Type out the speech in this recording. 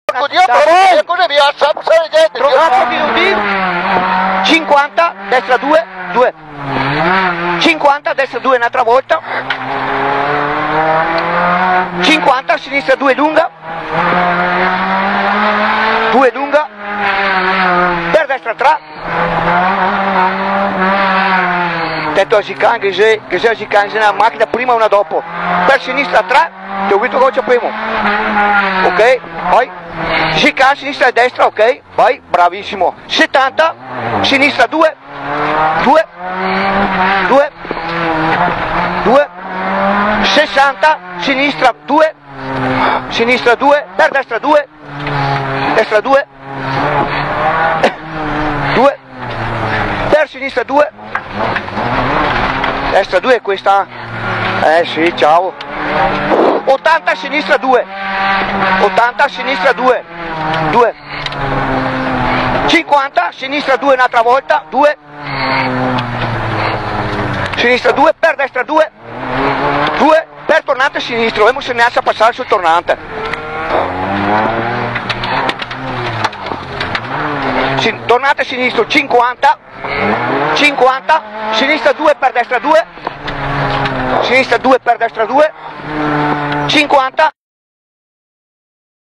4 minuti, 50, destra 2, 2, 50, destra 2 un'altra volta, 50, sinistra 2 lunga, 2 lunga, per destra 3, detto a Gican che sei Gican, una macchina prima e una dopo, per sinistra 3, ti ho visto cosa primo, ok, poi Gican, sinistra e destra, ok, vai, bravissimo, 70, sinistra 2, 2, 2, 2, 60, sinistra 2, per destra 2, 2, per sinistra 2, destra 2 è questa, sì, ciao, 80, sinistra 2, 80, sinistra 2, 2, 50, sinistra 2 un'altra volta, 2, sinistra 2, per destra 2, 2, per tornante sinistro, vediamo se ne a passare sul tornante. Tornante sinistro 50, 50, sinistra 2 per destra 2, sinistra 2 per destra 2, 50.